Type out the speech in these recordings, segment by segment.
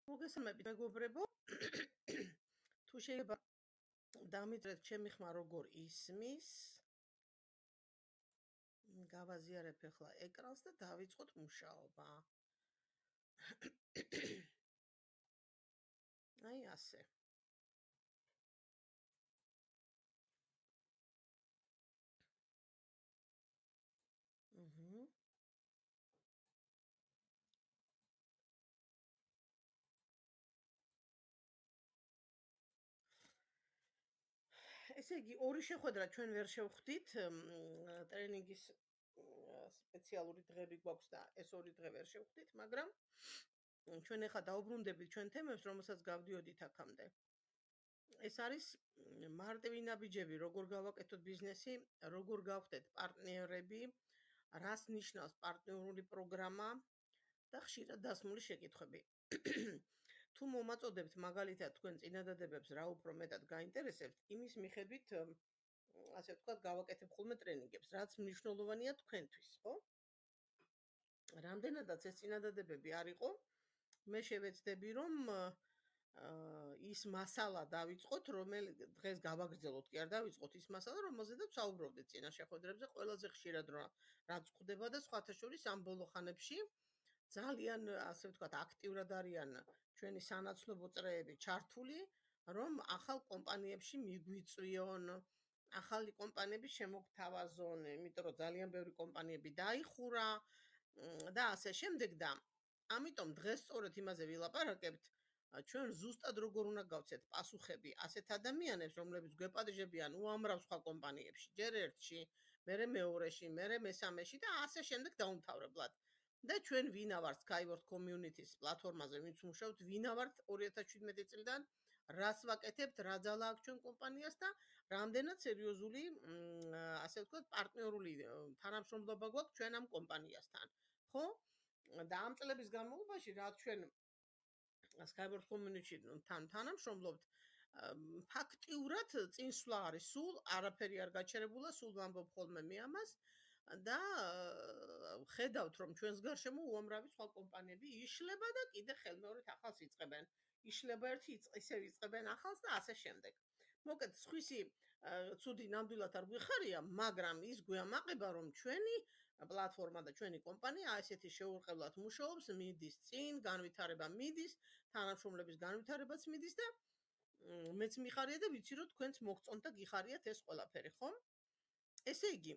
მოგესალმებით მეგობრებო. თუ შეიძლება დამიწერეთ ჩემი ხმა როგორ ისმის. გავაზიარებ ახლა ეკრანს და დავიწყოთ მუშაობა. აი ასე. ესე იგი, ორი შეხვედრა ჩვენ ვერ შევხვდით. ტრენინგის სპეციალური დღეები გვაქვს და ეს ორი დღე ვერ შევხვდით, მაგრამ ჩვენ ახლა დაუბრუნდებით ჩვენ თემებს, რომელსაც გავდიოდით აქამდე. ეს არის მარტივი ნაბიჯები, როგორ გავაკეთოთ ბიზნესი, როგორ გავხდეთ პარტნიორები, რას ნიშნავს პარტნიორული პროგრამა და ხშირად დასმული შეკითხვები. თუ მომაწოდებთ მაგალითად თქვენ წინადადებებს რა უფრო მეტად გაინტერესებთ, იმის მიხედვით ასე ვთქვათ, გავაკეთებ ხოლმე ტრენინგებს, რაც მნიშვნელოვანია თქვენთვის, ხო? რამდენადაც ეს წინადადებები არ იყო, მე შევეცდები, რომ ის მასალა დავიწყოთ, რომელიც დღეს გავაგრძელოთ, კი არ დავიწყოთ ის მასალა, რომელზედაც საუბრობდით წინა შეხვედრებზე, ყველაზე ხშირად რაც ხდება და სხვათა შორის ამ ბოლო ხანებში ძალიან, ასე ვთქვათ, აქტიურად არიან ჩვენი სანაცნობო წრეები ჩართული, რომ ახალ კომპანიებში მიგვიწვიონ, ახალი კომპანიები შემოგთავაზონ, იმიტომ რომ ძალიან ბევრი კომპანიები დაიხურა და ასე შემდეგ და ამიტომ დღეს სწორედ იმაზე ვილაპარაკებთ, ჩვენ ზუსტად როგორ უნდა გავცეთ პასუხები ასეთ ადამიანებს, რომლებიც გვეპატიჟებიან უამრავ სხვა კომპანიებში, ჯერ ერთში, მერე მეორეში, მერე მესამეში და ასე შემდეგ დაუმთავრებლად. და ჩვენ ვინა ვართ Skyward Community-ს პლატფორმაზე, ვინც მუშაობთ, ვინა ვართ 2017 წლიდან, რას ვაკეთებთ, რა ძალა აქვს ჩვენ კომპანიას და რამდენად სერიოზული, ასე ვთქვათ, პარტნიორული თანამშრომლობა გვაქვს ჩვენ ამ კომპანიასთან, ხო? და ამ წლების განმავლობაში, რაც ჩვენ Skyward Community-თან თანამშრომლობთ, ფაქტიურად წინსვლა არის სულ, არაფერი არ გაჩერებულა, სულ ვამბობ ხოლმე მე ამას. და ხედავთ, რომ ჩვენს გარშემო უამრავი სხვა კომპანიები იშლება და კიდე ხელმეორედ ახალს იწყებენ. იშლება ერთი, ისევ იწყებენ ახალს და ასე შემდეგ. მოკეთ, სხვისი ცუდი ნამდვილად არ გვიხარია, მაგრამ ის გვეამაყება, რომ ჩვენი პლატფორმა და ჩვენი კომპანია ასეთი შეურყევლად მუშაობს, მიდის წინ, განვითარება მიდის, თანამშრომლების განვითარებაც მიდის და მეც მიხარია და ვიცი, რომ თქვენც მოგწონთ და გიხარიათ ეს ყველაფერი, ხო? ესე იგი,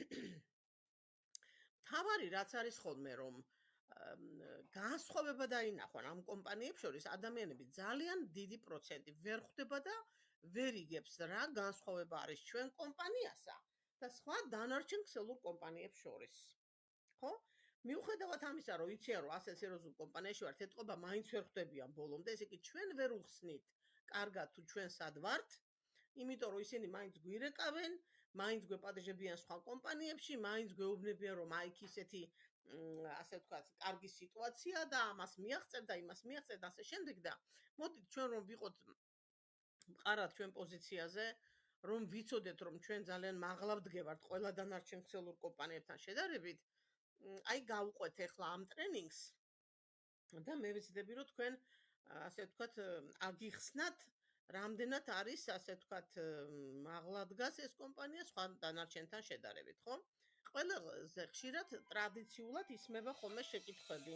თავარი რაც არის ხოლმე, რომ განსხვავება დაინახონ ამ კომპანიებს შორის, ადამიანები ძალიან დიდი პროცენტი ვერ ხვდება და ვერ იგებს რა განსხვავება არის ჩვენ კომპანიასა და სხვა დანარჩენ ქსელურ კომპანიებს შორის. ხო? მიუხედავად ამისა, რომ იციან, რომ ასე სერიოზულ კომპანიაში ვართ, ეთყობა მაინც ვერ ხვდებიან ბოლომდე, ესე იგი ჩვენ ვერ უხსნით კარგად თუ ჩვენ სად ვართ, იმიტომ რომ ისინი მაინც გვირეკავენ, მაინც გვეპატიჟებიან სხვა კომპანიებში, მაინც გვეუბნებიან, რომ აი იქ ისეთი, ასე ვთქვათ, კარგი სიტუაცია და ამას მიაღწევ და იმას მიაღწევ და ასე შემდეგ და მოდით ჩვენ რომ ვიყოთ მყარად ჩვენ პოზიციაზე, რომ ვიცოდეთ, რომ ჩვენ ძალიან მაღლა ვდგევართ ყველა დანარჩენ ქსელურ კომპანიებთან შედარებით, აი გავუყვეთ ახლა ამ ტრენინგს და მე ვეცდები, რომ თქვენ ასე ვთქვათ, აგიხსნათ რამდენად არის, ასე ვთქვათ, მაღლა დგას ეს კომპანია სხვა დანარჩენთან შედარებით, ხო? ყველაზე ხშირად ტრადიციულად ისმება ხოლმე შეკითხვები.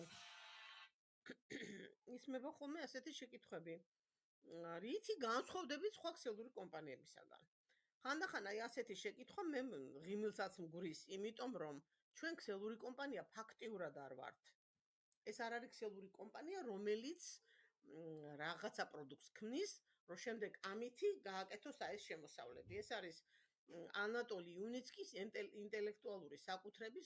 ისმება ხოლმე ასეთი შეკითხვები. რითი განსხვავდებით სხვა ქსელური კომპანიებისაგან? ხანდახან აი ასეთი შეკითხვა მე ღიმილსაც მგვრის, იმიტომ რომ ჩვენ ქსელური კომპანია ფაქტიურად არ ვართ. ეს არ არის ქსელური კომპანია, რომელიც რაღაცა პროდუქტს ქმნის, რომ შემდეგ ამითი გააკეთოს აი ეს შემოსავლები. ეს არის ანატოლი იუნიცკის ინტელექტუალური საკუთრების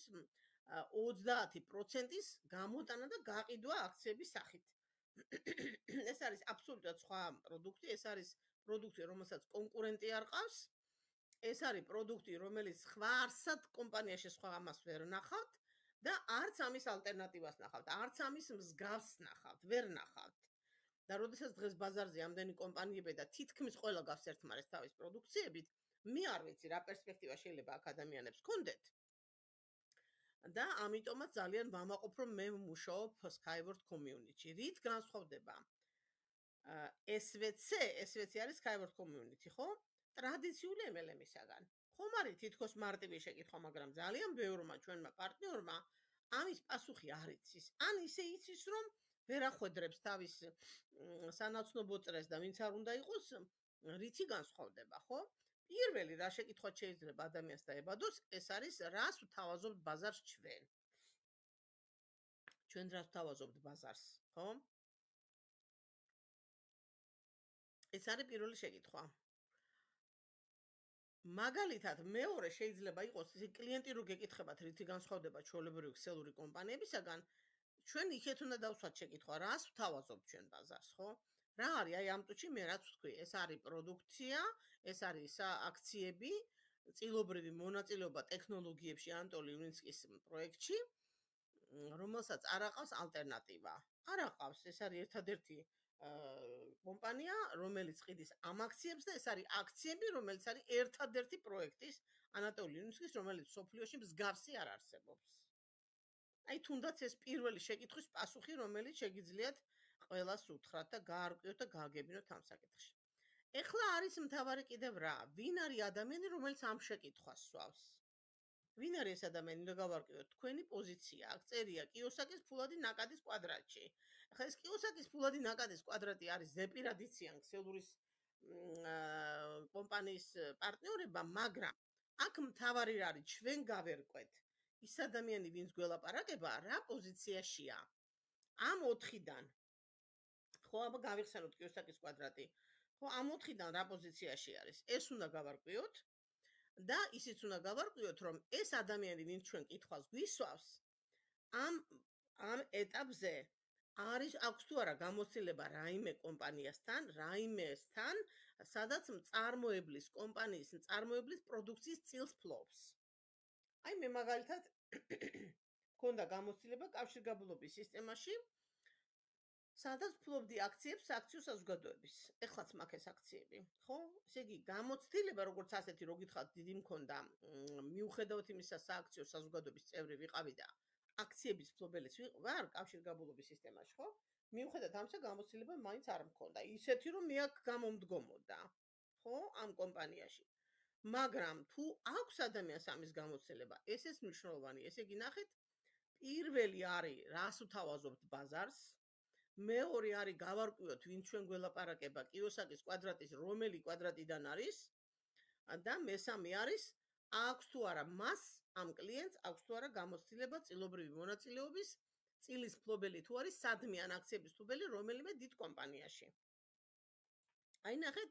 30%-ის გამოტანა და გაყიდვა აქციების სახით. ეს არის აბსოლუტურად სხვა პროდუქტი, ეს არის პროდუქტი, რომელსაც კონკურენტი არ ყავს. ეს არის პროდუქტი, რომელიც სხვა არსად კომპანიაში სხვა ამას ვერ ნახავთ და არც ამის ალტერნატივას ნახავთ, არც ამის მსგავს ნახავთ, ვერ ნახავთ. და როდესაც დღეს ბაზარზე ამდენი კომპანიები და თითქმის ყველა გავს ერთმანეთს თავის პროდუქციებით, მე არ ვიცი რა პერსპექტივა შეიძლება აქ ადამიანებს ჰქონდეთ. და ამიტომაც ძალიან ვამაყობ, რომ მე ვმუშაობ Skyward Community. რით განსხვავდება SVC არის Skyward Community, ხო? ტრადიციული MLM-ისაგან. ხომ არის თითქოს მარტივი შეკითხვა, მაგრამ ძალიან ბევრმა ჩვენმა პარტნიორმა ამის პასუხი არ იცის. ან ისე იცის, რომ ვერ ახვედრებს თავის სანაცნობო წრეს და ვინც არ უნდა იყოს, რითი განსხვავდება, ხო? პირველი რა შეკითხვა შეიძლება ადამიანს დაებადოს, ეს არის რას ვთავაზობთ ბაზარს ჩვენ. ჩვენ რას ვთავაზობთ ბაზარს, ხო? ეს არის პირველი შეკითხვა. მაგალითად, მეორე შეიძლება იყოს ის კლიენტი რო გეკითხებათ რითი განსხვავდება ჩვეულებრივი ქსელური კომპანიებისაგან, ჩვენ იქეთ უნდა დავსვათ შეკითხვა, რას ვთავაზობთ ჩვენ ბაზარს, ხო? რა არის აი ამ წუთში მე რაც ვთქვი, ეს არის პროდუქცია, ეს არის აქციები, წილობრივი მონაწილეობა ტექნოლოგიებში ანტოლი ივნინსკის პროექტში, რომელსაც არ აყავს ალტერნატივა. არ აყავს, ეს არის ერთადერთი კომპანია, რომელიც ყიდის ამ აქციებს და ეს არის აქციები, რომელიც არის ერთადერთი პროექტის ანატოლი ივნინსკის, რომელიც სოფლიოში მსგავსი არ არსებობს. აი თუნდაც ეს პირველი შეკითხვის პასუხი, რომელიც შეგიძლიათ ყველას უთხრათ და გაარკვიოთ და გააგებინოთ ამ საკითხში. ეხლა არის მთავარი კიდევ რა, ვინ არის ადამიანი, რომელიც ამ შეკითხვას სვავს? ვინ არის ეს ადამიანი? უნდა გავარკვიოთ თქვენი პოზიცია. აქ წერია კიოსაკის ფულადი ნაკადის კვადრატში. ახლა ეს კიოსაკის ფულადი ნაკადის კვადრატი არის ზეპირადიციან ქსელურის კომპანიის პარტნიორება, მაგრამ აქ მთავარი რა არის? ჩვენ გავერკვეთ. ის ადამიანი, ვინც გველაპარაკება, რა პოზიციაშია? ამ 4-დან. ხო, აბა გავიხსენოთ კიოსაკის კვადრატი. ხო, ამ 4-დან რა პოზიციაში არის? ეს უნდა გავარკვიოთ. და ისიც უნდა გავარკვიოთ, რომ ეს ადამიანი, ვინც ჩვენ კითხვას გვისვავს, ამ ეტაპზე აქვს თუ არა გამოცდილება რაიმე კომპანიასთან, რაიმესთან, სადაც მწარმოებლის კომპანიის მწარმოებლის პროდუქციის წილს ფლობს. აი მე მაგალითად მქონდა გამოცდილება კავშირგაბმულობის სისტემაში, სადაც ფლობდი აქციებს აქციო საზოგადოების. ეხლაც მაქვს ეს აქციები, ხო? ესე იგი, გამოცდილება როგორც ასეთი, რო გითხრათ, დიდი მქონდა, მიუხედავად იმისა, სააქციო საზოგადოების წევრი ვიყავი და აქციების ფლობელიც ვარ კავშირგაბმულობის სისტემაში, ხო? მიუხედავად ამისა, გამოცდილება მაინც არ მქონდა. ისეთი, რომ მე აქ გამომდგომოდა, ხო, ამ კომპანიაში. მაგრამ თუ აქვს ადამიანს ამის გამოცდილება, ესეც მნიშვნელოვანი. ესე იგი, ნახეთ, პირველი არის რას ვთავაზობთ ბაზარს. მეორე არის გავარკვიოთ, ვინ ჩვენ გველაპარაკება კიოსაკის კვადრატის რომელი კვადრატიდან არის და მესამე არის აქვს თუ არა მას ამ კლიენტს აქვს თუ არა გამოცდილება წილობრივი მონაწილეობის წილის ფლობელი თუ არის სადმე ან აქციების ფლობელი რომელიმე დიდ კომპანიაში. აი ნახეთ,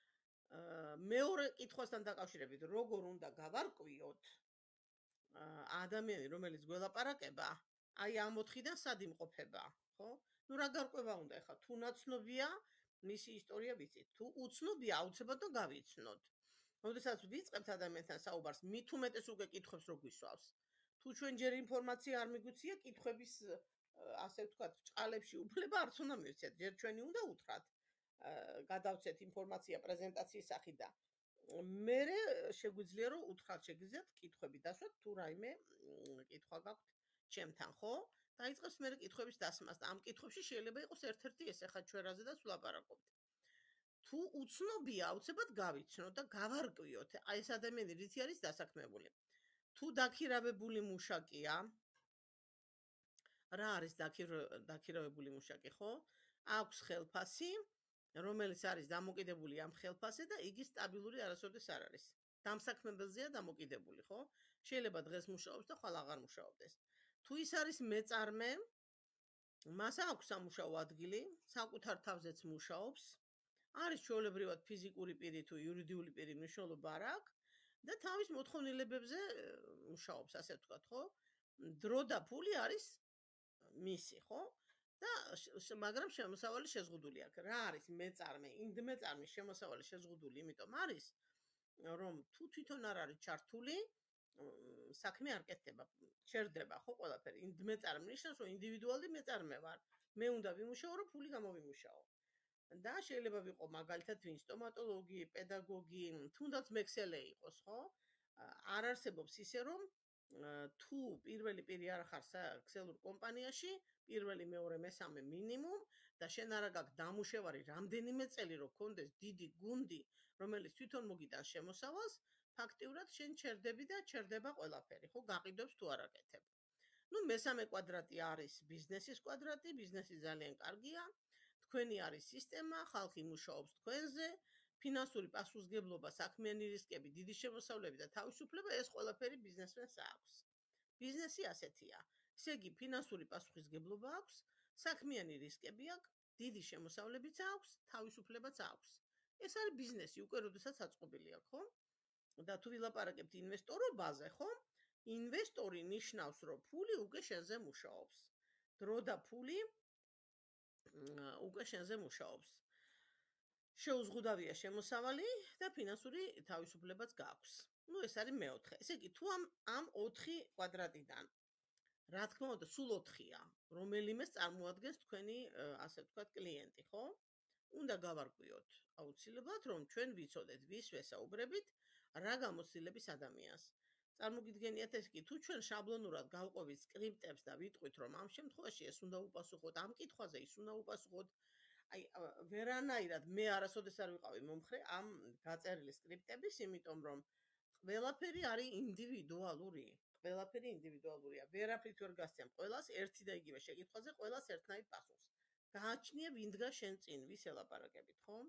მეორე კითხვასთან დაკავშირებით, როგორ უნდა გავარკვიოთ ადამიანი, რომელიც გველაპარაკება, აი ამ 4-დან სად იმყოფება, ხო? ნუ რა გარკვევა უნდა ეხლა, თუ ნაცნობია, მისი ისტორია ვიცით, თუ უცნობია, აუცილებლად გავიცნოთ. როდესაც ვიწყებთ ადამიანთან საუბარს, მით უმეტეს უკვე კითხვებს რო გვისვავს. თუ ჩვენ ჯერ ინფორმაცია არ მიგვიცია, კითხვების ასე ვთქვათ, ჭყალებში უფლება არც უნდა მივცეთ. ჯერ ჩვენი უნდა უთხრათ, გადავცეთ ინფორმაცია პრეზენტაციის სახით და მერე შეგვიძლია რომ უთხრათ, შეგიძლიათ კითხვები დასვათ, თუ რაიმე კითხვა გაქვთ ჩემთან, ხო? დაიწყებს მერე კითხვების დასმას და ამ კითხვებში შეიძლება იყოს ერთ-ერთი ეს ახლა ჩვენ რაზედაც ვლაპარაკობთ. თუ უცნობია, აუცილებლად გავიცნოთ და გავარკვიოთ, აი ეს ადამიანი რითი არის დასაქმებული. თუ დაქირავებული მუშაკია, რა არის დაქირავებული მუშაკი, ხო? აქვს ხელფასი, რომელიც არის დამოკიდებული ამ ხელფასზე და იგი სტაბილური არასოდეს არ არის. დამსაქმებელზეა დამოკიდებული, ხო? შეიძლება დღეს მუშაობს და ხვალ აღარ მუშაობდეს. თუ ის არის მეწარმე, მას აქვს სამუშაო ადგილი, საკუთარ თავზეც მუშაობს, არის ჩვეულებრივად ფიზიკური პირი თუ იურიდიული პირი მნიშვნელობა არ აქვს და თავის მოთხოვნილებებზე მუშაობს, ასე ვთქვათ, ხო? დრო და ფული არის მისი, ხო? და მაგრამ შემოსავალი შეზღუდული აქვს. რა არის მეწარმე? ინდმეწარმის შემოსავალი შეზღუდული, იმიტომ არის, რომ თუ თვითონ არ არის ჩართული, საქმე არ კეთდება, ჩერდება, ხო, ყველაფერი. ინდმეწარმე ნიშნავს, რომ ინდივიდუალური მეწარმე ვარ. მე უნდა ვიმუშაო, რომ ფული გამოვიმუშაო. და შეიძლება ვიყო მაგალითად ვინ სტომატოლოგი, პედაგოგი, თუნდაც მექსელე იყოს, ხო? არ არსებობს ისე, რომ თუ პირველი პირი არ ხარ ქსელურ კომპანიაში, პირველი, მეორე, მესამე მინიმუმ და შენ არა გაქვს დამუშევარი რამდენიმე წელი, რომ გქონდეს დიდი გუნდი, რომელიც თვითონ მოგიტანს შემოსავალს, ფაქტიურად შენ ჩერდები და ჩერდება ყველაფერი, ხო, გაყიდვებს თუ არ აკეთებ. ნუ მესამე კვადრატი არის ბიზნესის კვადრატი, ბიზნესი ძალიან კარგია. თქვენი არის სისტემა, ხალხი მუშაობს თქვენზე, ფინანსური პასუხისმგებლობა, საქმიანი რისკები, დიდი შემოსავლები და თავისუფლება ეს ყველაფერი ბიზნესმენს აქვს. ბიზნესი ასეთია. ესე იგი, ფინანსური პასუხისმგებლობა აქვს, საქმიანი რისკები აქვს, დიდი შემოსავლებიც აქვს, თავისუფლებაც აქვს. ეს არის ბიზნესი, უკვე როდესაც აწყობილია, ხო? და თუ ვილაპარაკებთ ინვესტორობაზე, ხო? ინვესტორი ნიშნავს, რომ ფული უკვე შენზე მუშაობს. დრო და ფული უკვე შენზე მუშაობს. შეუზღუდავია შემოსავალი და ფინანსური თავისუფლებაც გაქვს. ნუ ეს არის მეოთხე. ესე იგი, თუ ამ 4 კვადრატიდან, რა თქმა უნდა, სულ 4-ია, რომელიმეს წარმოადგენს თქვენი, ასე ვთქვათ, კლიენტი, ხო? უნდა გავარკვიოთ აუცილებლად, რომ ჩვენ ვიცოდეთ, ვის ვესაუბრებით, რა გამოცდილების ადამიანს. წარმოგიდგენიათ ეს კი, თუ ჩვენ შაბლონურად გავყვებით სკრიპტებს და ვიტყვით, რომ ამ შემთხვევაში ეს უნდა უპასუხოთ, ამ კითხვაზე ის უნდა უპასუხოთ, აი ვერანაირად მე არასოდეს არ ვიყავი მომხრე ამ გაწერილი სკრიპტების, იმიტომ რომ ყველაფერი არის ინდივიდუალური. ყველაფერი ინდივიდუალურია. ვერაფრით ვერ გასცემ ყველას ერთი და იგივე შეკითხვაზე ყველას ერთნაირ პასუხს. გააჩნია ვინ დგას შენ წინ, ვის ელაპარაკებით, ხო?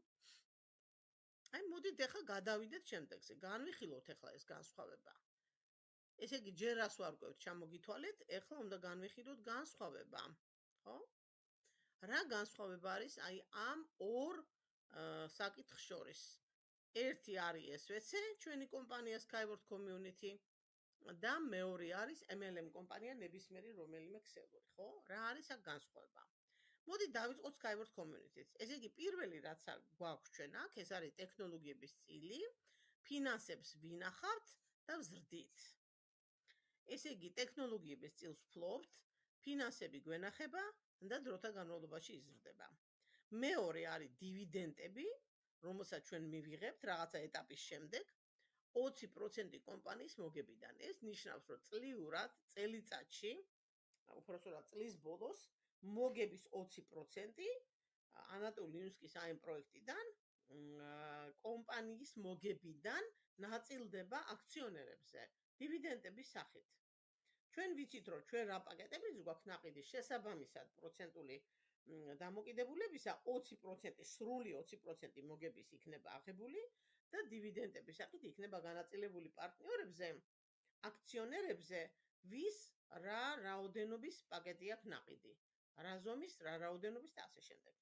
აი მოდით ახლა გადავიდეთ შემდეგზე. განვიხილოთ ახლა ეს განსხვავება. ესე იგი, ჯერ რას ვარკვევთ, ჩამოგითვალეთ, ახლა უნდა განვიხილოთ განსხვავება, ხო? რა განსხვავება არის აი ამ ორ საკითხს შორის? ერთი არის SVC, ჩვენი კომპანია Skyward Community და მეორე არის MLM კომპანია ნებისმიერი რომელიმე ქსელური, ხო? რა არის აქ განსხვავება? მოდი დავიწყოთ Skyward Community-ს. ესე იგი, პირველი რაც გვაქვს ჩვენ აქ, ეს არის ტექნოლოგიების წილი, ფინანსებს ვინახავთ და ვზრდით. ესე იგი, ტექნოლოგიების წილს ვფლობთ, ფინანსები გვენახება და დროთა განმავლობაში იზრდება. მეორე არის დივიდენდები, რომელსაც ჩვენ მივიღებთ რაღაცა ეტაპის შემდეგ, 20% კომპანიის მოგებიდან. ეს ნიშნავს, რომ წლიურად, წელიწადში, უпростоრად წლის ბოლოს, მოგების 20% ანატოლი ლინსკის აი ამ პროექტიდან, კომპანიის მოგებიდან ნაწილდება აქციონერებზე, დივიდენდების სახით. ჩვენ ვიცით, რომ ჩვენ რა პაკეტებიც გვაქვს ნაყიდი შესაბამისად პროცენტული დამოკიდებულებისა 20%, სრული 20% მოგების იქნება აღებული და დივიდენდების სახით იქნება განაწილებული პარტნიორებზე, აქციონერებზე, ვის რა რაოდენობის პაკეტი აქვს ნაყიდი. რა ზომის, რა რაოდენობის და ასე შემდეგ.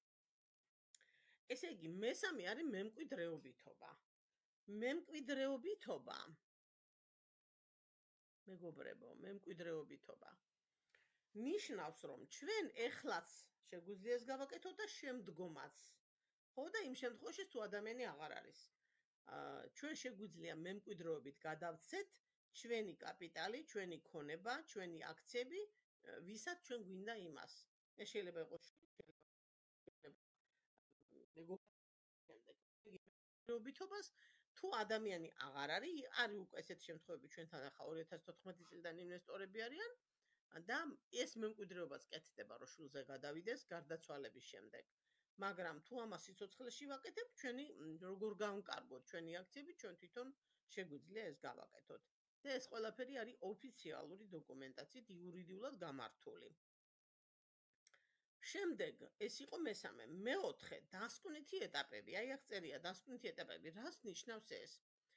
ესე იგი, მესამე არის მემკვიდრეობითობა. მემკვიდრეობითობა მეგობრებო, მემკვიდრეობითობა ნიშნავს, რომ ჩვენ ეხლაც შეგვიძლია ეს გავაკეთოთ და შემდგომაც. ხო და იმ შემთხვევაში თუ ადამიანი აღარ არის. ჩვენ შეგვიძლია მემკვიდრეობით გადავცეთ ჩვენი კაპიტალი, ჩვენი ქონება, ჩვენი აქციები, ვისაც ჩვენ გვინდა იმას. ეს შეიძლება იყოს მემკვიდრეობითობას თუ ადამიანი აღარ არის უკვე ესეთ შემთხვევები ჩვენთან ახლა 2014 წლიდან ინვესტორები არიან და ეს მემკვიდრეობაც კეთდება, რომ შულზე გადავიდეს გარდაცვალების შემდეგ. მაგრამ თუ ამას სიცოცხლეში ვაკეთებ, ჩვენი როგორ გავკარგოთ ჩვენი აქციები, ჩვენ თვითონ შეგვიძლია ეს გავაკეთოთ. და ეს ყველაფერი არის ოფიციალური დოკუმენტაციით იურიდიულად გამართული. შემდეგ ეს იყო მესამე, მეოთხე დასკვნითი ეტაპები. აი აქ წერია დასკვნითი ეტაპები. რას ნიშნავს ეს?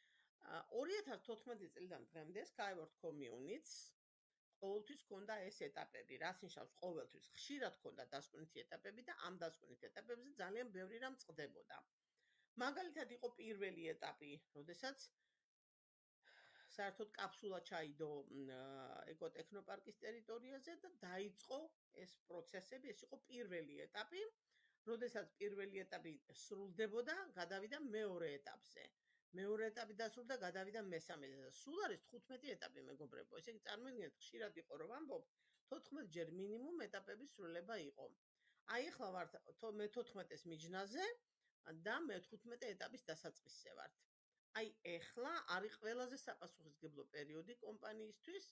2014 წლიდან დღემდე Skyward Community-ს ყოველთვის ჰქონდა ეს ეტაპები. რას ნიშნავს ყოველთვის? ხშირად ჰქონდა დასკვნითი ეტაპები და ამ დასკვნით ეტაპებზე ძალიან ბევრი რამ წყდებოდა. მაგალითად იყო პირველი ეტაპი, როდესაც საერთოდ კაფსულა ჩაიდო ეკოტექნოპარკის ტერიტორიაზე და დაიწყო ეს პროცესები, ეს იყო პირველი ეტაპი, როდესაც პირველი ეტაპი სრულდებოდა, გადავიდა მეორე ეტაპზე. მეორე ეტაპი დასრულდა, გადავიდა მესამეზე. სულ არის 15 ეტაპი, მეგობრებო. ესე იგი, წარმოიდგინეთ, ხშირად იყო რომ ვამბობ, 14 ჯერ მინიმუმ ეტაპების სრულება იყო. აი ახლა ვართ მე-14-ის მიჯნაზე და მე-15 ეტაპის დასაწყისზე ვართ. აი ახლა არის ყველაზე საპასუხისმგებლო პერიოდი კომპანიისთვის,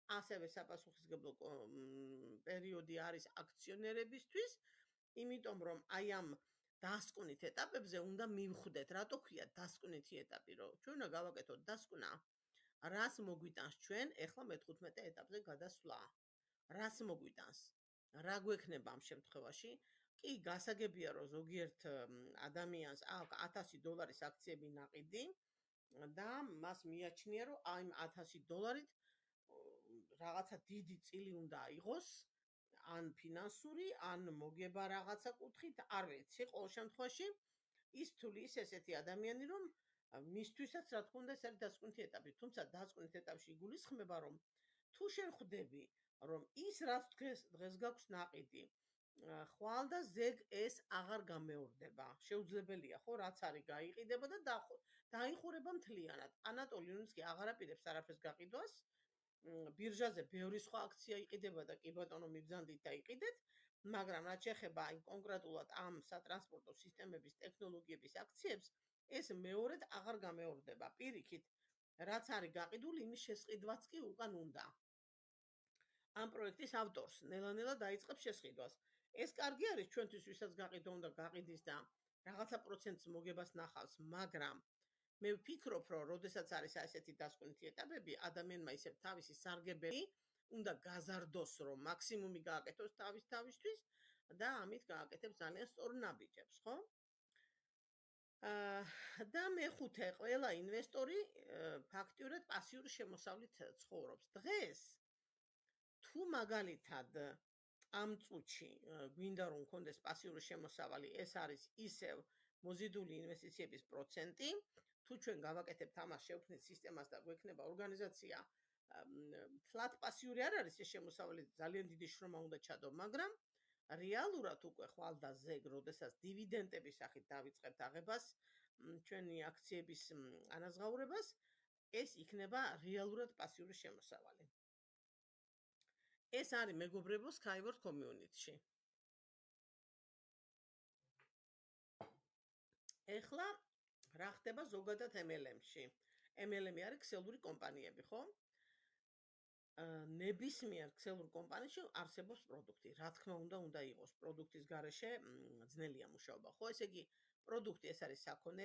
ასევე საპასუხისმგებლო პერიოდი არის აქციონერებისთვის, იმიტომ რომ აი ამ დასკვნით ეტაპებზე უნდა მივხვდეთ, რატო ქვია დასკვნითი ეტაპი, რომ ჩვენ უნდა გავაკეთოთ დასკვნა, რას მოგვიტანს ჩვენ ახლა მე-15 ეტაპზე გადასვლა. რას მოგვიტანს? რა გვექნება ამ შემთხვევაში? კი, გასაგებია, რომ ზოგიერთ ადამიანს აქვს $1000 აქციები ნაყიდი და მას მიაჩნია, რომ აი ამ $1000 რაღაცა დიდი წილი უნდა აიღოს, ან ფინანსური, ან მოგება რაღაცა კუთხით, არ ვიცი, ყოველ შემთხვევაში ის თulis ესეთი ადამიანი, რომ მისთვისაც რა თქმა უნდა ეს არის დასკვნითი ეტაპი, თუმცა დასკვნით ეტაპში იგულისხმება, რომ თუ შენ ხვდები, რომ ის რაც დღეს გაქვს ნაყიდი, ხვალ და ზეგ ეს აღარ გამეორდება. შეუძლებელია, ხო, რაც არის გაიყიდება და დაიხურება მთლიანად. ანატოლი ნუნსკი აღარ აპირებს არაფერს გაყიდვას. ბირჟაზე ბევრი სხვა აქცია იყიდება და კი ბატონო მიბრძანდით და იყიდეთ, მაგრამ რაც შეეხება აი კონკრეტულად ამ სატრანსპორტო სისტემების ტექნოლოგიების აქციებს, ეს მეორედ აღარ გამეორდება. პირიქით, რაც არის გაყიდული, იმის შესყიდვაც კი უკან უნდა. ამ პროექტის ავტორს ნელა-ნელა დაიწყებს შესყიდვას. ეს კარგი არის ჩვენთვის, ვისაც გაყიდვა უნდა გაყიდის და რაღაცა პროცენტს მოგებას ნახავს, მაგრამ მე ვფიქრობ, რომ როდესაც არის ასეთი დასკვნითი ეტაპები, ადამიანმა ისევ თავისი სარგებელი უნდა გაზარდოს, რომ მაქსიმუმი გააკეთოს თავისთვის და ამით გააკეთებს ძალიან სწორ ნაბიჯებს, ხო? და მეხუთე, ყველა ინვესტორი ფაქტიურად პასიური შემოსავლით ცხოვრობს. დღეს თუ მაგალითად ამ წუთში გვინდა რომ გქონდეს პასიური შემოსავალი, ეს არის ისევ მოზიდული ინვესტიციების პროცენტი. თუ ჩვენ გავაკეთებთ ამას, შევქმნით სისტემას და გვექნება ორგანიზაცია, თლად პასიური არ არის ეს შემოსავალი, ძალიან დიდი შრომა უნდა ჩადო, მაგრამ რეალურად უკვე ხვალ და ზეგ, როდესაც დივიდენდების სახით დავიწყებთ აღებას, ჩვენი აქციების ანაზღაურებას, ეს იქნება რეალურად პასიური შემოსავალი. ეს არის მეგობრებო Skyward Community-ში. ეხლა რა ხდება ზოგადად MLM-ში? MLM-ი არის ქსელური კომპანიები, ხო? ნებისმიერ ქსელურ კომპანიაში არსებობს პროდუქტი. რა თქმა უნდა იყოს პროდუქტის გარეშე ძნელია მუშაობა, ხო? ესე იგი, პროდუქტი ეს არის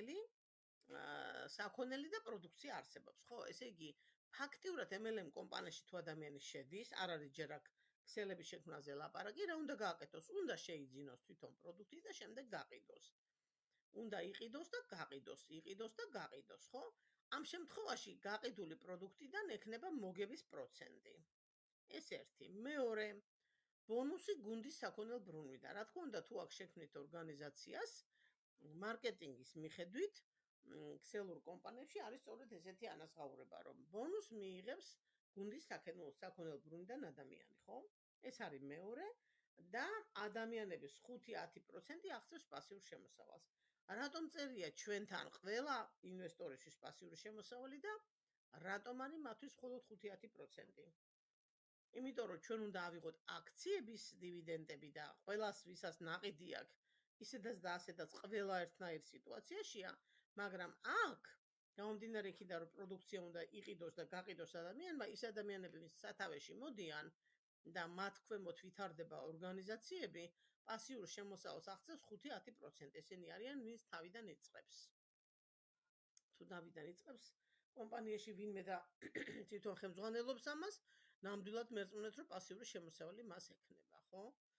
საქონელი და პროდუქცია არსებობს, ხო? ესე იგი, ფაქტიურად MLM კომპანიაში თუ ადამიანი შედის, არ არის ჯერ აქ ქსელების შექმნაზე ლაპარაკი, რა უნდა გააკეთოს? უნდა შეიძინოს თვითონ პროდუქტი და შემდეგ გაყიდოს. უნდა იყიდოს და გაყიდოს, იყიდოს და გაყიდოს, ხო? ამ შემთხვევაში გაყიდული პროდუქტიდან ექნება მოგების პროცენტი. ეს ერთი. მეორე, ბონუსი გუნდის საქონელბრუნვიდან. რა თქმა უნდა, თუ აქ შექმნით ორგანიზაციას, მარკეტინგის მიხედვით, ქსელურ კომპანიებში არის სწორედ ესეთი ანაზღაურება, რომ ბონუს მიიღებს გუნდის საქონელბრუნვიდან ადამიანი, ხო? ეს არის მეორე და ადამიანების 5-10% აღწევს პასიურ შემოსავალს. რატომ წერია ჩვენთან ყველა ინვესტორისთვის პასიური შემოსავალი და რატომ არის მათთვის მხოლოდ 5-10%? იმიტომ რომ ჩვენ უნდა ავიღოთ აქციების დივიდენდები და ყველას ვისაც ნაყიდი აქვს, ისედაც და ასედაც ყველა ერთნაირ სიტუაციაშია, მაგრამ აქ გამომდინარე იქიდან რომ პროდუქცია უნდა იყიდოს და გაყიდოს ადამიანმა, ის ადამიანები ვინც სათავეში მოდიან და მათ ქვემოთ ვითარდება ორგანიზაციები, პასიურ შემოსავალს აღწევს 5-10%. ესენი არიან ვინც თავიდან იწყებს. თუ თავიდან იწყებს კომპანიაში ვინმე და თვითონ ხელმძღვანელობს ამას, ნამდვილად მერწმუნეთ რომ პასიური შემოსავალი მას ექნება, ხო?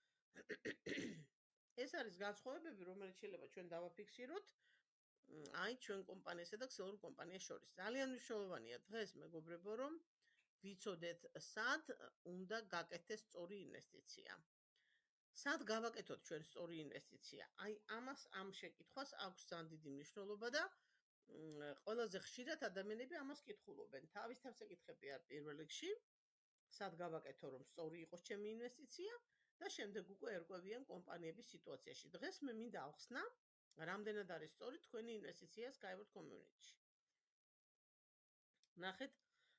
ეს არის განსხვავებები, რომელიც შეიძლება ჩვენ დავაფიქსიროთ აი ჩვენ კომპანიასა და ქსელურ კომპანიას შორის. ძალიან მნიშვნელოვანია დღეს მეგობრებო, რომ ვიცოდეთ სად უნდა გაკეთდეს სწორი ინვესტიცია. სად გავაკეთოთ ჩვენ სწორი ინვესტიცია? აი ამას ამ შეკითხვას აქვს ძალიან დიდი მნიშვნელობა და ყველაზე ხშირად ადამიანები ამას კითხულობენ. თავის ეკითხები არ პირველ რიგში, სად გავაკეთო რომ სწორი იყოს ჩემი ინვესტიცია და შემდეგ უკვე ერკვევიან კომპანიების სიტუაციაში. დღეს მე მინდა ავხსნა, რამდენად არის სწორი თქვენი ინვესტიცია Skyward Community-ში. ნახეთ,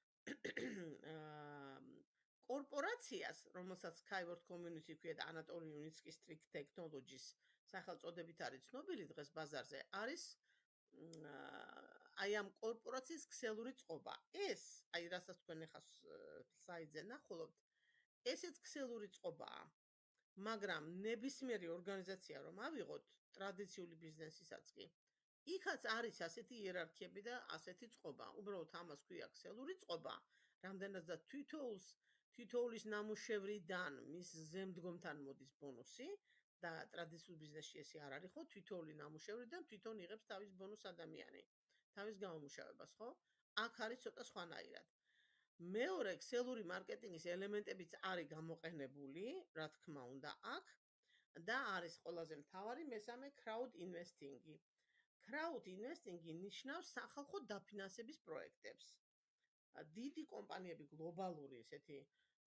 კორპორაციას, რომელსაც Skyward Community ქვია და ანატოლი ნუნსკის Trick Technologies სახელწოდებით არის ცნობილი დღეს ბაზარზე, არის აი ამ კორპორაციის ქსელური წყობა. ეს, აი რასაც თქვენ ახლა სლაიდზე ნახულობთ, ესეც ქსელური წყობაა. მაგრამ ნებისმიერი ორგანიზაცია რომ ავიღოთ ტრადიციული ბიზნესისაც კი, იქაც არის ასეთი იერარქიები და ასეთი წყობა. უბრალოდ ამას ქვია ქსელური წყობა, რამდენადაც თითოეულის ნამუშევრიდან მის ზემდგომთან მოდის ბონუსი და ტრადიციულ ბიზნესში ესე არ არის, ხო? თითოეული ნამუშევრიდან თვითონ იღებს თავის ბონუს ადამიანი, თავის გამომუშავებას, ხო? აქ არის ცოტა სხვანაირად. მეორე ქსელური მარკეტინგის ელემენტებიც არის გამოყენებული, რა თქმა უნდა, აქ და არის ყველაზე მთავარი მესამე crowd investing-ი. crowd investing-ი ნიშნავს სახალხო დაფინანსების პროექტებს. დიდი კომპანიები, გლობალური ესეთი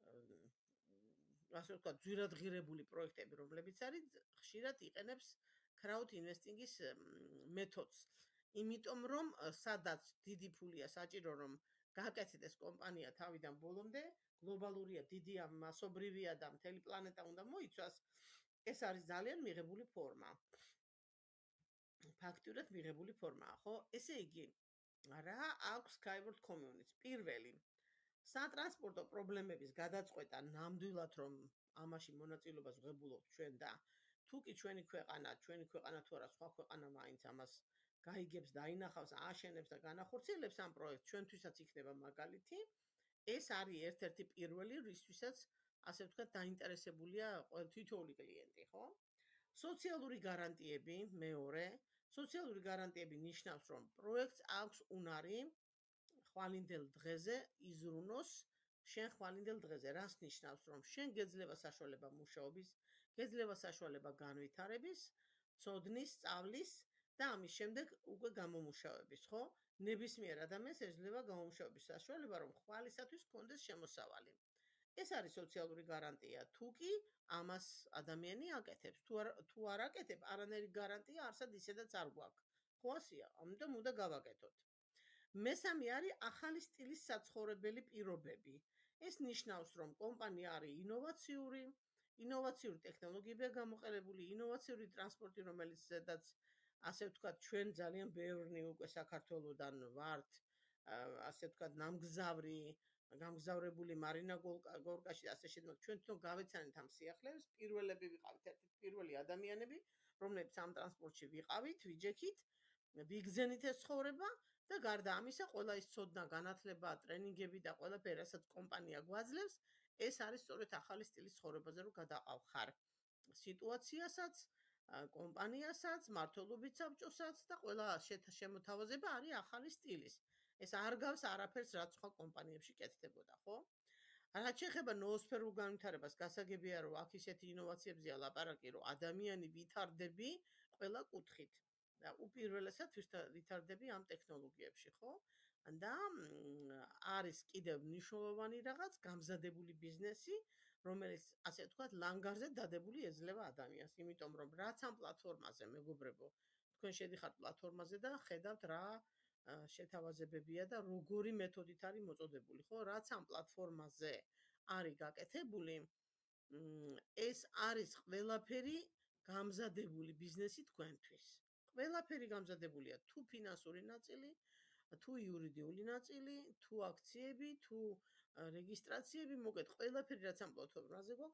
ასე ვთქვათ, ძვირადღირებული პროექტები, რომლებიც არის, ხშირად იყენებს crowd investing-ის მეთოდს. იმიტომ რომ სადაც დიდი ფულია საჭირო რომ გააკეთდეს კომპანია თავიდან ბოლომდე, გლობალურია, დიდია, მასობრივია და მთელი პლანეტა უნდა მოიცვას, ეს არის ძალიან მიღებული ფორმა. ფაქტურად მიღებული ფორმაა, ხო? ესე იგი, რა აქვს Skyward Community-ს? პირველი, სატრანსპორტო პრობლემების გადაწყვეტა ნამდვილად რომ ამაში მონაწილეობას ვღებულობთ ჩვენ და თუ კი ჩვენი ქვეყანა თუ არა სხვა ქვეყანა მაინც ამას გაიგებს, დაინახავს, ააშენებს და განახორციელებს ამ პროექტს, ჩვენთვისაც იქნება მაგალითი. ეს არის ერთ-ერთი პირველი, რისთვისაც ასე ვთქვათ, დაინტერესებულია თითოეული კლიენტი, ხო? სოციალური გარანტიები, მეორე. სოციალური გარანტიები ნიშნავს, რომ პროექტს აქვს უნარი ხვალინდელ დღეზე იზრუნოს შენ ხვალინდელ დღეზე. რას ნიშნავს, რომ შენ გეძლება საშუალება მუშაობის, გეძლება საშუალება განვითარების, ცოდნის, სწავლის და ამის შემდეგ უკვე გამომუშავების, ხო? ნებისმიერ ადამიანს ეძლევა გამომუშავების საშუალება, რომ ხვალისათვის კონდეს შემოსავალი. ეს არის სოციალური გარანტია. თუ კი ამას ადამიანი აკეთებს, თუ არ აკეთებ, არანაირი გარანტია არსად ისედაც არ გვაქვს. ხო ასეა? ამიტომ უნდა გავაკეთოთ. მესამე არის ახალი სტილის საცხოვრებელი პირობები. ეს ნიშნავს, რომ კომპანია არის ინოვაციური ტექნოლოგიებია გამოყენებული, ინოვაციური ტრანსპორტი, რომელიც ზედაც ასე ვთქვათ, ჩვენ ძალიან ბევრი უკვე საქართველოსდან ვართ, ასე ვთქვათ, გამგზავრებული მარინა გორკაში და ასე შემდეგ. ჩვენ თვითონ გავეცანით ამ სიახლეებს, პირველები ვიყავით, ერთ-ერთი პირველი ადამიანები, რომლებიც ამ ტრანსპორტში ვიყავით, ვიჯექით, ვიგზენით ეს ცხოვრება და გარდა ამისა, ყველა ის ცოდნა, განათლება, ტრენინგები და ყველაფერი, რასაც კომპანია გვაძლევს, ეს არის სწორედ ახალი სტილის ცხოვრებაზე, რომ გადაყავხარ სიტუაციასაც, კომპანიასაც, მმართველობით საბჭოსაც და ყველა შემოთავაზება არის ახალი სტილის. ეს არ გავს არაფერს, რაც სხვა კომპანიებში კეთდებოდა, ხო? რაც შეეხება ნოოსფერულ განვითარებას, გასაგებია, რომ აქ ისეთი ინოვაციებზეა ლაპარაკი, რომ ადამიანი ვითარდები ყველა კუთხით. და უპირველესად ვითარდები ამ ტექნოლოგიებში, ხო? და არის კიდევ მნიშვნელოვანი რაღაც გამზადებული ბიზნესი, რომელიც ასე ვთქვათ, ლანგარზე დადებული ეძლევა ადამიანს, იმიტომ რომ რაც ამ პლატფორმაზე, მეგობრებო, თქვენ შედიხართ პლატფორმაზე და ხედავთ რა შეთავაზებებია და როგორი მეთოდით არის მოწოდებული, ხო? რაც ამ პლატფორმაზე არის გაკეთებული, ეს არის ყველაფერი გამზადებული ბიზნესი თქვენთვის. ყველაფერი გამზადებულია, თუ ფინანსური ნაწილი, თუ იურიდიული ნაწილი, თუ აქციები, თუ რეგისტრაციები, მოგეთ ყველაფერი რაც ამ პლატფორმაზე გვაქვს,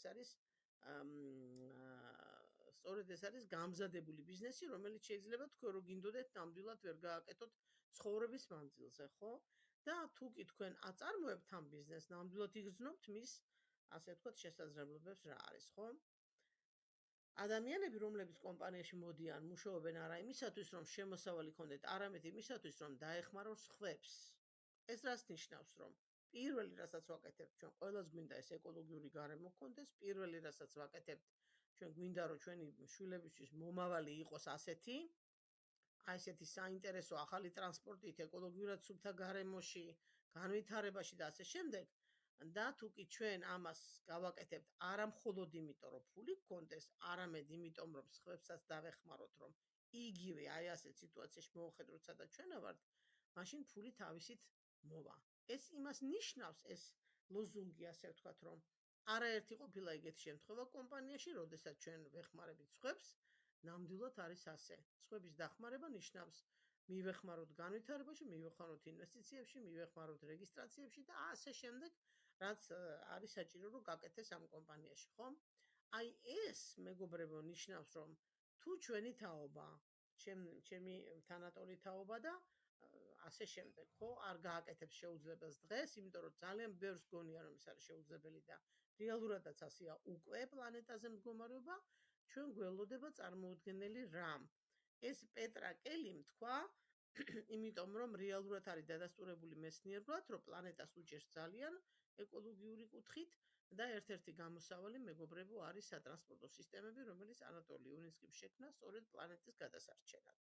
სწორედ ეს არის გამზადებული ბიზნესი, რომელიც შეიძლება თქვენ რო გინდოდეთ ნამდვილად ვერ გააკეთოთ ცხოვრების მანძილზე, ხო? და თუ კი თქვენ აწარმოებთ ამ ბიზნესს, ნამდვილად იგრძნობთ მის, ასე ვთქვათ, შესაძლებლობებს რა არის, ხო? ადამიანები, რომლებიც კომპანიაში მოდიან, მუშაობენ არა იმისათვის, რომ შემოსავალი ქონდეთ, არამედ იმისათვის, რომ დაეხმაროს სხვებს. ეს რას ნიშნავს, რომ პირველი რასაც ვაკეთებთ, ჩვენ ყველას გვინდა ეს ეკოლოგიური გარემო ქონდეს, პირველი რასაც ვაკეთებთ, ჩვენ გვინდა რომ ჩვენი შვილებისთვის მომავალი იყოს ასეთი, ესეთი საინტერესო ახალი ტრანსპორტით, ეკოლოგიურად სუფთა გარემოში, განვითარებაში და ასე შემდეგ. და თუ კი ჩვენ ამას გავაკეთებთ არა მხოლოდ იმიტომ, რომ ფული გქონდეს, არამედ იმიტომ, რომ სხვებსაც დავეხმაროთ, რომ იგივე აი ასეთ სიტუაციაში მოვხედროთ, სადაც ჩვენ ვართ, მაშინ ფული თავისით მოვა. ეს იმას ნიშნავს, ეს ლოზუნგი, ასე ვთქვათ, რომ არაერთი ყოფილა ეგეთი შემთხვევა კომპანიაში, როდესაც ჩვენ ვეხმარებით სხვებს, ნამდვილად არის ასე. სხვების დახმარება ნიშნავს მივეხმაროთ განვითარებაში, მივეხმაროთ ინვესტიციებში, მივეხმაროთ რეგისტრაციებში და ასე შემდეგ, რაც არის საჭირო რომ გაკეთდეს ამ კომპანიაში, ხო? აი ეს მეგობრებო ნიშნავს რომ თუ ჩვენი თაობა, ჩემი თანატოლი თაობა და ასე შემდეგ, ხო, არ გააკეთებს შეუძლებელს დღეს, იმიტომ რომ ძალიან ბევრს გონია რომ ეს არის შეუძლებელი და რეალურადაც ასეა უკვე პლანეტაზე მდგომარეობა, ჩვენ გველოდება წარმოუდგენელი რამ. ეს პეტრა კელიმ თქვა, იმიტომ რომ რეალურად არის დადასტურებული მეცნიერულად, რომ პლანეტას უჭერს ძალიან ეკოლოგიური კუთხით და ერთ-ერთი გამოსავალი მეგობრებო არის სატრანსპორტო სისტემები, რომელიც ანატოლი იუნინსკიმ შექმნა სწორედ პლანეტის გადასარჩენად.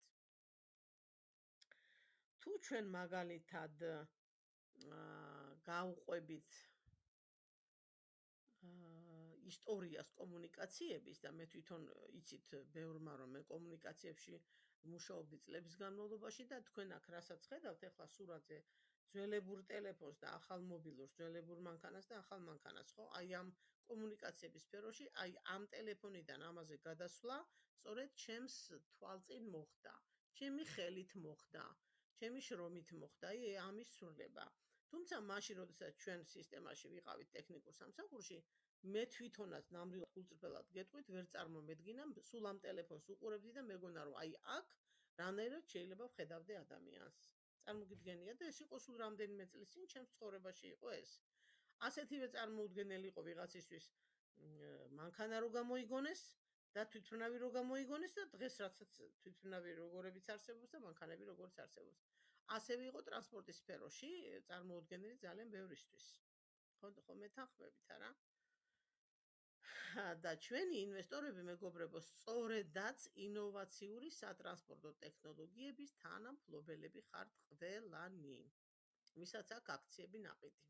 თუ ჩვენ მაგალითად გავყვებით ისტორიას კომუნიკაციების და მე თვითონ იცით ბევრმა რომ მე კომუნიკაციებში მუშაობდი წლების განმავლობაში და თქვენ აქ რასაც ხედავთ ახლა სურათზე ძველებურ ტელეფონს და ახალ მობილურს, ძველებურ მანქანას და ახალ მანქანას, ხო? აი ამ კომუნიკაციების სფეროში, აი ამ ტელეფონიდან ამაზე გადასვლა სწორედ ჩემს თვალწინ მოხდა, ჩემი ხელით მოხდა, ჩემი შრომით მოხდა, აი ამის სრულება. თუმცა მაშინ, როდესაც ჩვენ სისტემაში ვიყავით ტექნიკურ სამსახურში, მე თვითონაც ნამდვილად გულწრფელად გეტყვით, ვერ წარმომედგინა, სულ ამ ტელეფონს უყურებდი და მეგონა რომ აი აქ რანაირად შეიძლება ვხედავდე ადამიანს. წარმოგიდგენია და ეს იყო სულ რამდენიმე წლის წინ ჩემს ცხოვრებაში იყო ეს. ასეთივე წარმოუდგენელი იყო ვიღაცისთვის მანქანა რო გამოიგონეს და თვითმფრინავი რო გამოიგონეს და დღეს რაცაც თვითმფრინავი როგორებიც არსებობს და მანქანები როგორც არსებობს. ასევე იყო ტრანსპორტის სფეროში წარმოუდგენელი ძალიან ბევრისთვის. ხო მეთანხმებით არა? და ჩვენი ინვესტორები მეგობრებო სწორედაც ინოვაციური სატრანსპორტო ტექნოლოგიების თანამფლობელები ხართ ყველანი. ვისაც აქვს აქციები ნაყიდი.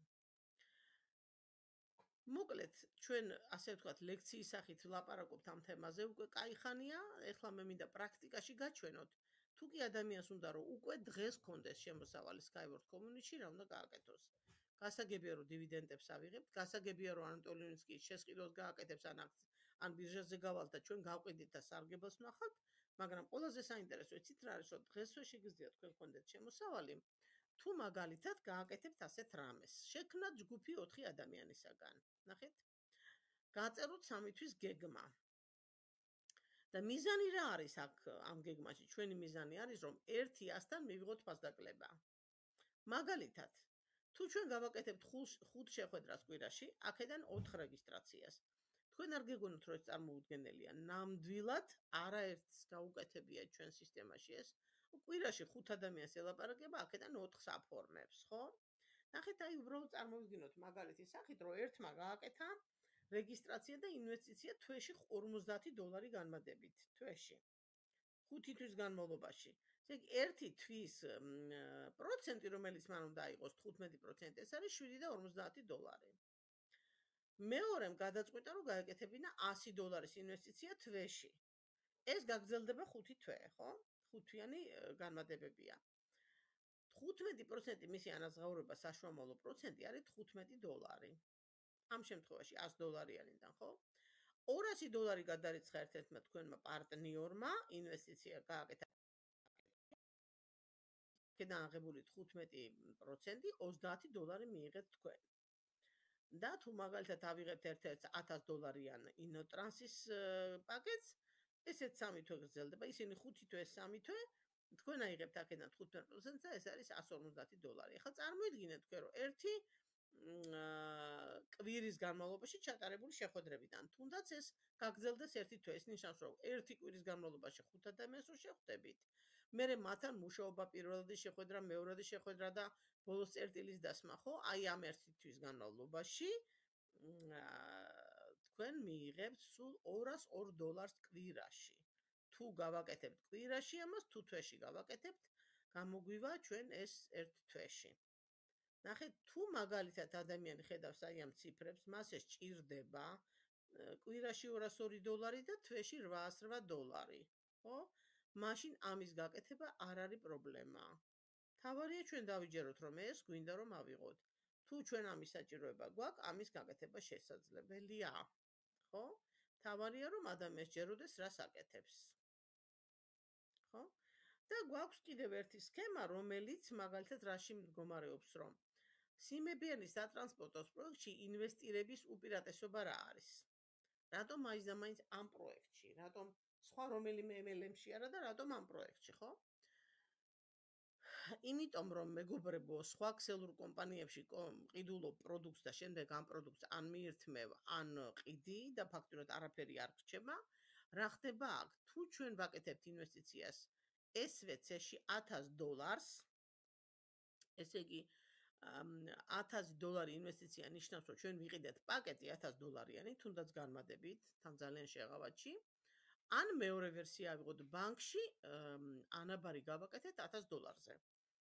მოკლედ, ჩვენ ასე ვთქვათ, ლექციის სახით ვლაპარაკობთ ამ თემაზე, უკვე კაი ხანია, ეხლა მე მინდა პრაქტიკაში გაჩვენოთ. თუ კი ადამიანს უნდა რომ უკვე დღეს კონდეს შემოსავალი Skyward Community-ში, რა უნდა გააკეთოს? გასაგებია რომ დივიდენდებს ავიღებთ, გასაგებია რომ ანატოლი იუნინსკი შესყიდვას გააკეთებს ან ბირჟაზე გავალთ და ჩვენ გავყიდით და სარგებელს ვნახავთ, მაგრამ ყველაზე საინტერესო იცით რა არის, რომ დღესვე შეგიძლიათ თქვენ გქონდეთ შემოსავალი, თუ მაგალითად გააკეთებთ ასეთ რამეს. შექმნათ ჯგუფი 4 ადამიანისაგან. ნახეთ? გააწეროთ 3 თვის გეგმა. და მიზანი რა არის აქ ამ გეგმაში? ჩვენი მიზანი არის რომ 1-100-დან მივიღოთ ფასდაკლება. მაგალითად, თუ ჩვენ გავაკეთებთ 5 შეხვედრას კვირაში, აქედან 4 რეგისტრაციას. თქვენ არ გეგონოთ რომ ეს წარმოუდგენელია. ნამდვილად არაერთს გაუკეთებია ჩვენ სისტემაში ეს. კვირაში 5 ადამიანს ელაპარაკება, აქედან 4-ს აფორმებს, ხო? ნახეთ, აი უბრალოდ წარმოვიდგინოთ მაგალითის სახით, რომ ერთმა გააკეთა რეგისტრაცია და ინვესტიცია თვეში $50 განმადებით, თვეში. 5 თვის განმავლობაში. ესე იგი, ერთი თვის პროცენტი, რომელიც მან უნდა იყოს 15%, ეს არის $7.50. მეორემ გადაწყვიტა, რომ გაეკეთებინა $100 ინვესტიცია თვეში. ეს გაგრძელდება 5 თვე, ხო? 5-თვიანი განმადებებია. 15% მისი ანაზღაურება საშუალო პროცენტი არის $15. ამ შემთხვევაში $100-იანიდან, ხო? $200 გადარიცხა ერთ-ერთმა თქვენმა პარტნიორმა, ინვესტიცია გააკეთა. კედან აღებული 15%, $30 მიიღეთ თქვენ. და თუ მაგალითად ავიღებთ ერთ-ერთ $1000-იან ინოტრანსის პაკეტს, ესეც 3 თვე გრძელდება, ისინი 5 თვე, 3 თვე, თქვენ აიღებთ აქედან 15% და ეს არის $150. ახლა წარმოიდგინეთ თქვენ რომ ერთი კვირის განმავლობაში ჩატარებული შეხვედრებიდან, თუნდაც ეს გაგრძელდეს 1 თვე, ეს ნიშნავს რომ 1 კვირის განმავლობაში 5 ადამიანს რო შეხვდებით, მერე მათთან მუშაობა, პირველადი შეხვედრა, მეორადი შეხვედრა და ბოლოს წერტილის დასმა, ხო? აი ამ 1 თვის განმავლობაში თქვენ მიიღებთ სულ $202 კვირაში. თუ გავაკეთებთ კვირაში ამას, თუ თვეში გავაკეთებთ, გამოგვივა ჩვენ ეს 1 თვეში. ნახეთ, თუ მაგალითად ადამიანი ხედავს აი ამ ციფრებს, მას ეს ჭირდება კვირაში $202 და თვეში $808, ხო? მაშინ ამის გაკეთება არ არის პრობლემა. თავარია ჩვენ დავიჯეროთ რომ ეს გვინდა რომ ავიღოთ. თუ ჩვენ ამის საჭიროება გვაქვს, ამის გაკეთება შესაძლებელია. ხო? თავარია რომ ადამიანს ჯეროდეს რას აკეთებს. ხო? და გვაქვს კიდევ ერთი სქემა, რომელიც მაგალითად რაში მდგომარეობს, რომ სიმებიანი სატრანსპორტო პროექტში ინვესტირების უპირატესობა რა არის? რატომ მაინც და მაინც ამ პროექტში? რატომ სხვა რომელიმე MLM-ში არა და რატომ ამ პროექტში, ხო? იმიტომ რომ მეგობრებო, სხვა ქსელურ კომპანიებში ყიდულობ პროდუქტს და შემდეგ ამ პროდუქტს ან მიირთმევ, ან ყიდი და ფაქტურად არაფერი არ რჩება, რა ხდება აქ? თუ ჩვენ ვაკეთებთ ინვესტიციას SVC-ში $1000, ესე იგი $1000 ინვესტიცია ნიშნავს, რომ ჩვენ ვიყიდეთ პაკეტი $1000-იანი, თუნდაც განმადებით, თან ძალიან შეღავათში, ან მეორე ვერსია ავიღოთ ბანკში, ანაბარი გავაკეთეთ $1000-ზე.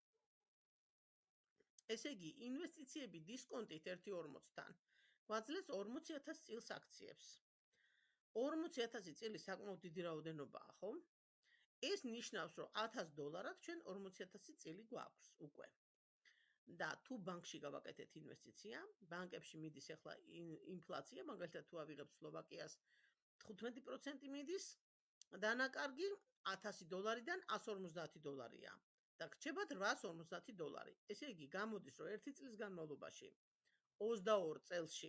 ესე იგი, ინვესტიციები დისკონტით 1.40-თან გვაძლევს 40,000 წილს აქციებს. 40,000 წილი საკმაოდ დიდი რაოდენობაა, ხო? ეს ნიშნავს, რომ $1000-ად ჩვენ 40,000 წილი გვაქვს უკვე. და თუ ბანკში გავაკეთეთ ინვესტიცია, ბანკებში მიდის ახლა ინფლაცია, მაგალითად თუ ავიღებთ სლოვაკიას 15% მიდის, დანაკარგი $1000-დან $150-ია. და გრჩებათ $850. ესე იგი, გამოდის, რომ 1 წლის განმავლობაში 22 წელში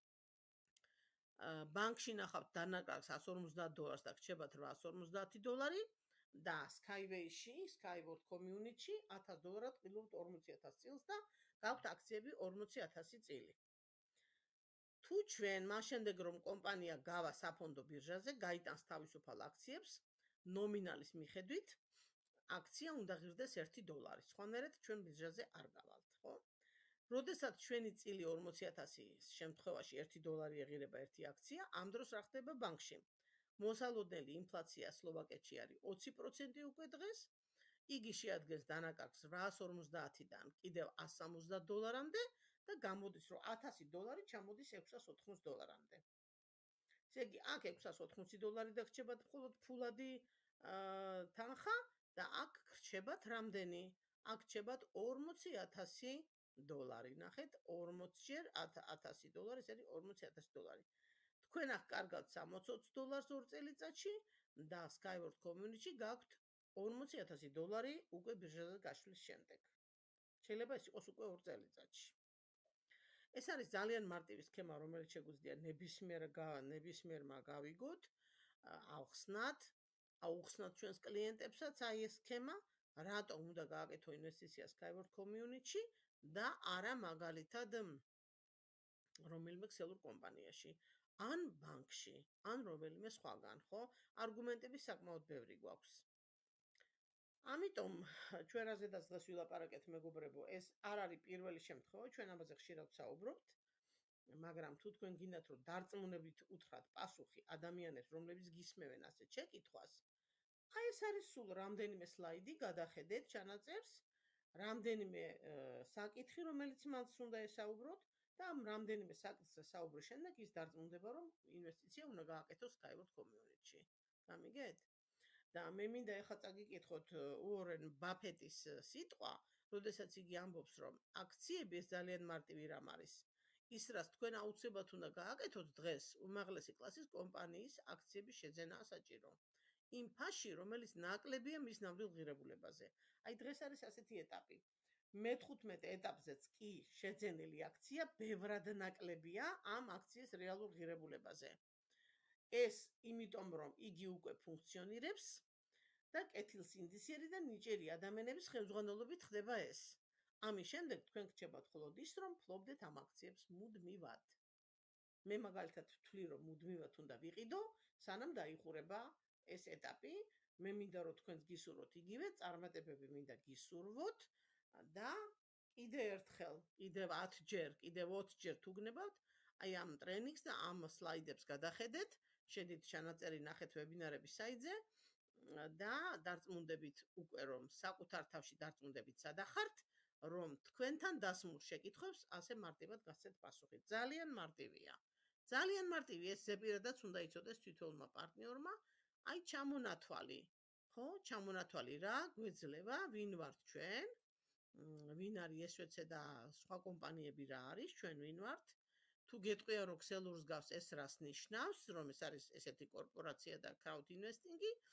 ბანკში ნახავთ დანაკარგს $150 და გრჩებათ $850 და Skyway-ში, Skyward Community-ში $1000-ად ყიდულობთ 40,000 წილს და გაქვთ აქციები 40,000 წილი. თუ ჩვენ მას შემდეგ რომ კომპანია გავა საფონდო ბირჟაზე, გაიტანს თავისუფალ აქციებს, ნომინალის მიხედვით, აქცია უნდა ღირდეს $1. სხვანაირად ჩვენ ბირჟაზე არ გავალთ, ხო? როდესაც ჩვენი წილი 40,000-ის შემთხვევაში $1 ეღირება ერთი აქცია, ამ დროს რა ხდება ბანკში? მოსალოდნელი ინფლაცია სლოვაკეთში არის 20% უკვე დღეს, იგი შეადგენს დანაკარგს $850-დან კიდევ $170-მდე და გამოდის, რომ $1000 ჩამოდის $680-მდე. ესე იგი, აქ $680 და გრჩებათ მხოლოდ ფულადი თანხა და აქ გრჩებათ რამდენი? აქ გრჩებათ $40,000. ნახეთ, 40 ჯერ $1000, ეს არის $40,000. თქვენ აქ კარგავთ $60 ორ წელიწადში და Skyward Community-ში გაქვთ $40,000 უკვე ბირჟაზე გაშლის შემდეგ. შეიძლება ეს იყოს უკვე ორ წელიწადში. ეს არის ძალიან მარტივი სქემა, რომელიც შეგვიძლია ნებისმიერმა გავიგოთ, აუხსნათ ჩვენს კლიენტებსაც აი ეს სქემა, რატომ უნდა გააკეთო ინვესტიცია Skyward Community-ში და არა მაგალითად რომელიმე ქსელურ კომპანიაში, ან ბანკში, ან რომელიმე სხვაგან, ხო? არგუმენტები საკმაოდ ბევრი გვაქვს. ამიტომ ჩვენ რაზედაც დღეს ვილაპარაკეთ, მეგობრებო, ეს არ არის პირველი შემთხვევა, ჩვენ ამაზე ხშირად ვსაუბრობთ, მაგრამ თუ თქვენ გინდათ, რომ დარწმუნებით უთხრათ პასუხი ადამიანებს, რომლებიც გისმევენ ასეთ შეკითხვას, აი ეს არის სულ რამდენიმე სლაიდი, გადახედეთ ჩანაწერს, რამდენიმე საკითხი, რომელიც მას უნდა ესაუბროთ და ამ რამდენიმე საკითხზე საუბრის შემდეგ ის დარწმუნდება, რომ ინვესტიცია უნდა გააკეთოს Skyward Community-ში. გამიგეთ? და მე მინდა ეხლა წაგიკითხოთ უორენ ბაფეტის სიტყვა, როდესაც იგი ამბობს, რომ აქციები ეს ძალიან მარტივი რამ არის. ის რაც თქვენ აუცილებლად უნდა გააკეთოთ დღეს, უმაღლესი კლასის კომპანიის აქციების შეძენაა საჭირო. იმ ფასში, რომელიც ნაკლებია მის ნამდვილ ღირებულებაზე. აი დღეს არის ასეთი ეტაპი. მე-15 ეტაპზეც კი შეძენილი აქცია ბევრად ნაკლებია ამ აქციის რეალურ ღირებულებაზე. ეს იმიტომ რომ იგი უკვე ფუნქციონირებს და კეთილსინდისიერი და ნიჭიერი ადამიანების ხელმძღვანელობით ხდება ეს. ამის შემდეგ თქვენ გრჩებათ მხოლოდ ის, რომ ფლობდეთ ამ აქციებს მუდმივად. მე მაგალითად ვთვლი, რომ მუდმივად უნდა ვიყიდო, სანამ დაიხურება ეს ეტაპი. მე მინდა რომ თქვენს გისურვოთ იგივე, წარმატებები მინდა გისურვოთ და კიდევ ერთხელ, კიდევ 10 ჯერ, კიდევ 20 ჯერ თუ გნებავთ, აი ამ ტრენინგს და ამ სლაიდებს გადახედეთ, შედით ჩანაწერი ნახეთ ვებინარების საიტზე და დარწმუნდებით უკვე რომ საკუთარ თავში დარწმუნდებით სადახართ, რომ თქვენთან დასმულ შეკითხვებს ასე მარტივად გასცეთ პასუხი. ძალიან მარტივია. ძალიან მარტივი, ეს ზეპირადაც უნდა იცოდეს თითოეულმა პარტნიორმა, აი ჩამონათვალი. ხო, ჩამონათვალი რა გვეძლება, ვინ ვართ ჩვენ? ვინ არის SVC და სხვა კომპანიები რა არის, ჩვენ ვინ ვართ? თუ გეტყვია რომ ქსელურს გავს ეს რას ნიშნავს, რომ ეს არის ესეთი კორპორაცია და crowd investing-ი,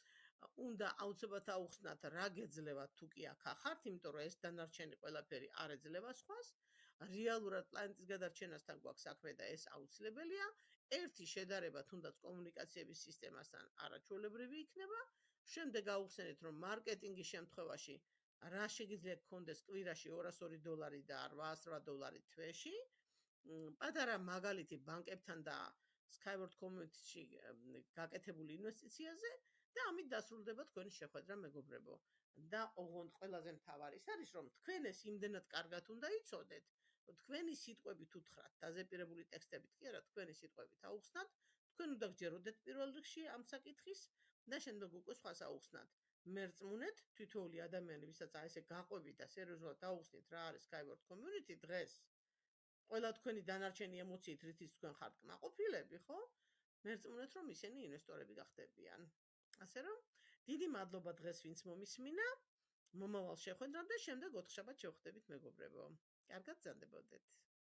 უნდა აუცილებლად აუხსნათ რა გეძლევა თუ კი აქ ახართ, იმიტომ რომ ეს დანარჩენი ყველაფერი არ ეძლევა სხვას. რეალურად პლანეტის გადარჩენასთან გვაქვს საქმე და ეს აუცილებელია. ერთი შედარება თუნდაც კომუნიკაციების სისტემასთან არაჩვეულებრივი იქნება. შემდეგ აუხსენეთ, რომ მარკეტინგის შემთხვევაში რა შეგიძლიათ გქონდეს კვირაში $202 და $808 თვეში. პატარა მაგალითი ბანკებთან და Skyward Community-ში გაკეთებული ინვესტიციაზე და ამით დასრულდება თქვენი შეხვედრა, მეგობრებო. და ოღონდ ყველაზე მთავარი ის არის, რომ თქვენ ეს იმდენად კარგად უნდა იცოდეთ, რომ თქვენი სიტყვებით უთხრათ, დაზეპირებული ტექსტებით კი არა, თქვენი სიტყვებით აუხსნათ, თქვენ უნდა გჯეროდეთ პირველ რიგში ამ საკითხის და შემდეგ უკვე სხვას აუხსნათ. მერწმუნეთ, თითოეული ადამიანი, ვისაც აი ესე გაყვებით და სერიოზულად აუხსნით რა არის Skyward Community დღეს, ყველა თქვენი დანარჩენი ემოციით, რითიც თქვენ ხართ კმაყოფილები, ხო? მერწმუნეთ, რომ ისინი ინვესტორები გახდებიან. ასე რომ, დიდი მადლობა დღეს ვინც მომისმინა. მომავალ შეხვედრამდე შემდეგ 4 შაბათს შევხვდებით, მეგობრებო. კარგად გრძანდებოდეთ.